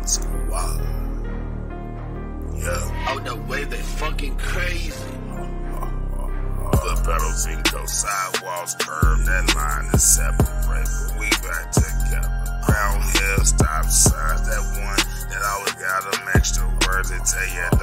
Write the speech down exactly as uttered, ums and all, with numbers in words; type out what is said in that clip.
squad. Yeah. Oh, the way they fucking crazy. The pedals in go sidewalks curve, that line is separate, but we back together. Crown hill, stop signs, that one that always got them extra words that tell you